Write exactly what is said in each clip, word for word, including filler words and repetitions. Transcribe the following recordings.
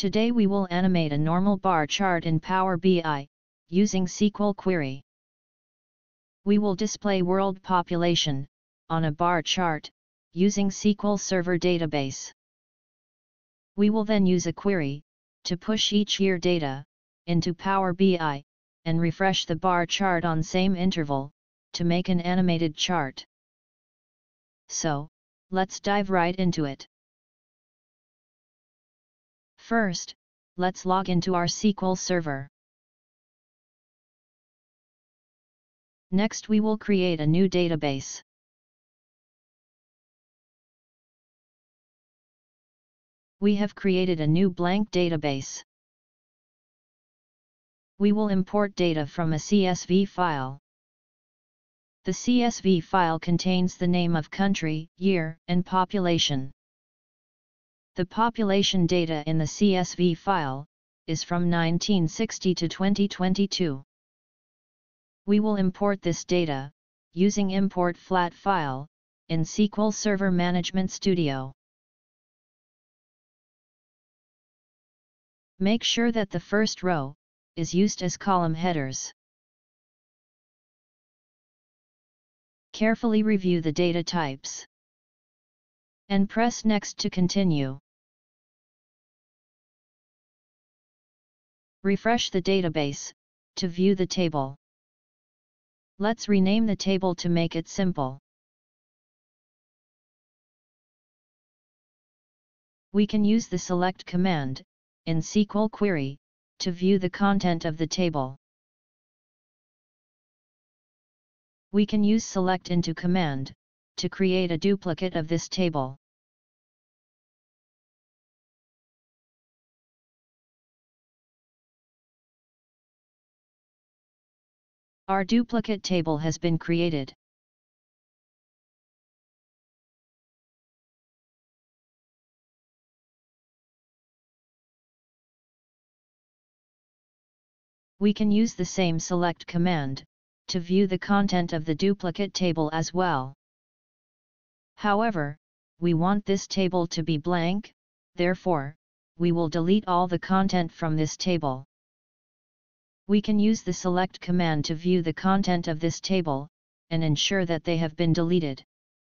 Today we will animate a normal bar chart in Power B I, using S Q L query. We will display world population on a bar chart, using S Q L Server database. We will then use a query to push each year data into Power B I, and refresh the bar chart on same interval, to make an animated chart. So, let's dive right into it. First, let's log into our S Q L Server. Next we will create a new database. We have created a new blank database. We will import data from a C S V file. The C S V file contains the name of country, year, and population. The population data in the C S V file is from nineteen sixty to twenty twenty-two. We will import this data using import flat file in S Q L Server Management Studio. Make sure that the first row is used as column headers. Carefully review the data types and press Next to continue. Refresh the database to view the table. Let's rename the table to make it simple. We can use the select command in S Q L query to view the content of the table. We can use select into command to create a duplicate of this table. Our duplicate table has been created. We can use the same select command to view the content of the duplicate table as well. However, we want this table to be blank, therefore, we will delete all the content from this table. We can use the select command to view the content of this table and ensure that they have been deleted.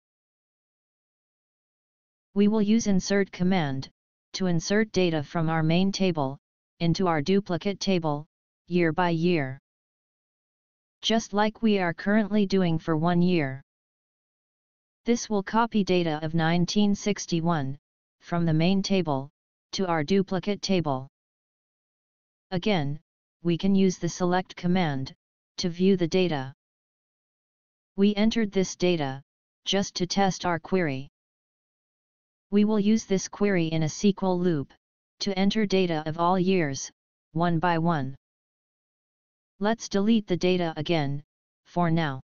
We will use insert command to insert data from our main table into our duplicate table, year by year. Just like we are currently doing for one year. This will copy data of nineteen sixty-one from the main table to our duplicate table. Again, we can use the select command to view the data. We entered this data just to test our query. We will use this query in a S Q L loop to enter data of all years, one by one. Let's delete the data again, for now.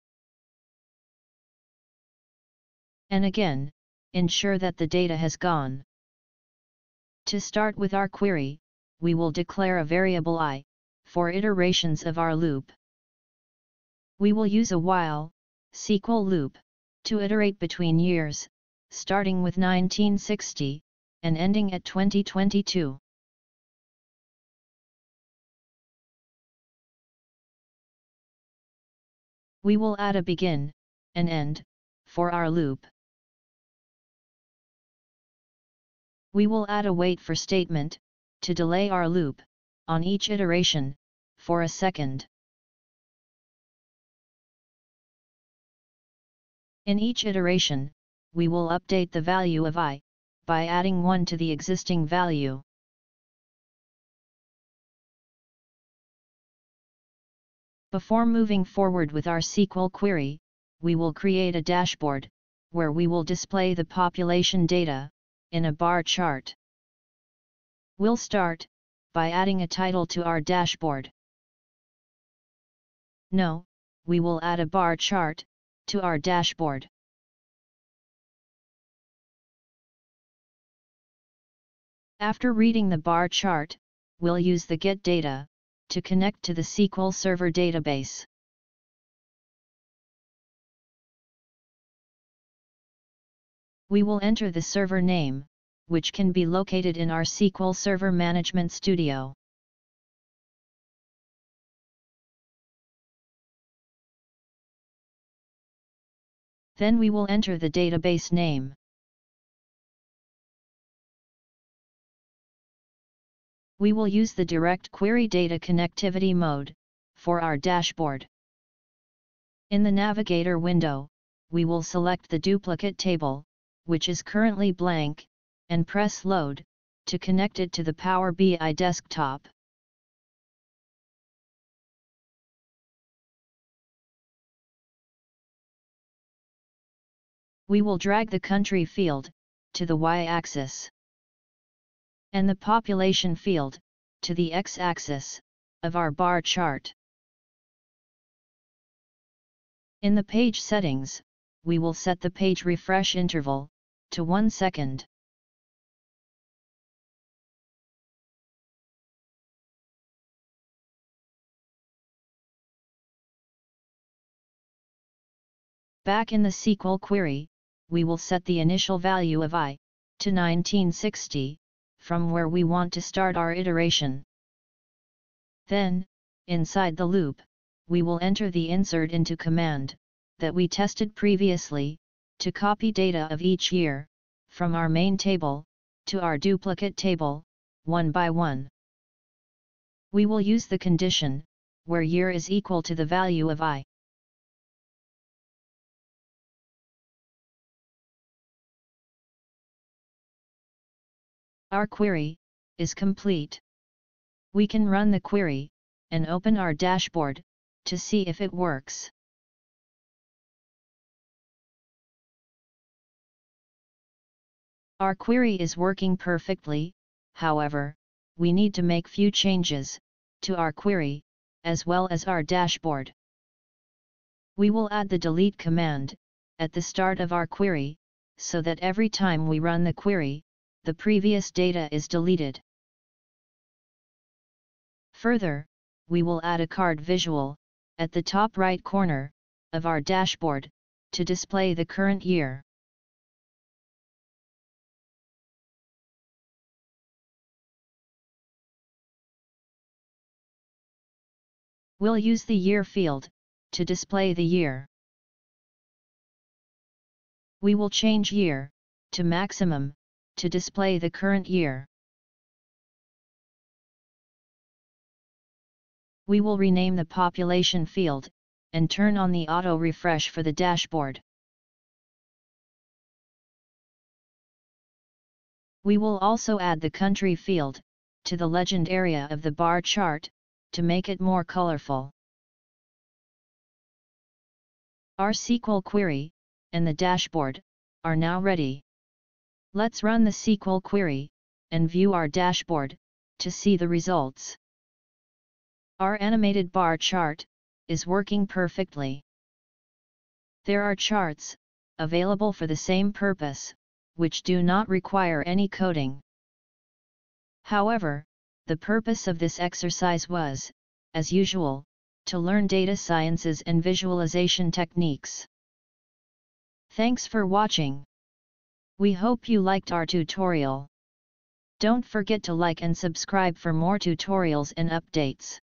And again, ensure that the data has gone. To start with our query, we will declare a variable I, for iterations of our loop. We will use a while S Q L loop to iterate between years, starting with nineteen sixty, and ending at twenty twenty-two. We will add a begin and end for our loop. We will add a wait for statement to delay our loop on each iteration for a second. In each iteration, we will update the value of I by adding one to the existing value. Before moving forward with our S Q L query, we will create a dashboard, where we will display the population data in a bar chart. We'll start by adding a title to our dashboard. No, we will add a bar chart to our dashboard. After reading the bar chart, we'll use the get data to connect to the S Q L Server database. We will enter the server name which can be located in our S Q L Server Management Studio. Then we will enter the database name. We will use the Direct Query Data Connectivity mode for our dashboard. In the Navigator window, we will select the duplicate table, which is currently blank, and press Load to connect it to the Power B I desktop. We will drag the country field to the y-axis and the population field to the x-axis of our bar chart. In the page settings, we will set the page refresh interval to one second. Back in the S Q L query, we will set the initial value of I to nineteen sixty, from where we want to start our iteration. Then, inside the loop, we will enter the insert into command that we tested previously to copy data of each year from our main table to our duplicate table, one by one. We will use the condition where year is equal to the value of I. Our query is complete. We can run the query and open our dashboard to see if it works. Our query is working perfectly. However, we need to make few changes to our query as well as our dashboard. We will add the delete command at the start of our query so that every time we run the query, the previous data is deleted. Further, we will add a card visual at the top right corner of our dashboard to display the current year. We'll use the year field to display the year. We will change year to maximum to display the current year. We will rename the population field and turn on the auto refresh for the dashboard. We will also add the country field to the legend area of the bar chart to make it more colorful. Our S Q L query and the dashboard are now ready. Let's run the S Q L query and view our dashboard to see the results. Our animated bar chart is working perfectly. There are charts available for the same purpose, which do not require any coding. However, the purpose of this exercise was, as usual, to learn data sciences and visualization techniques. Thanks for watching. We hope you liked our tutorial. Don't forget to like and subscribe for more tutorials and updates.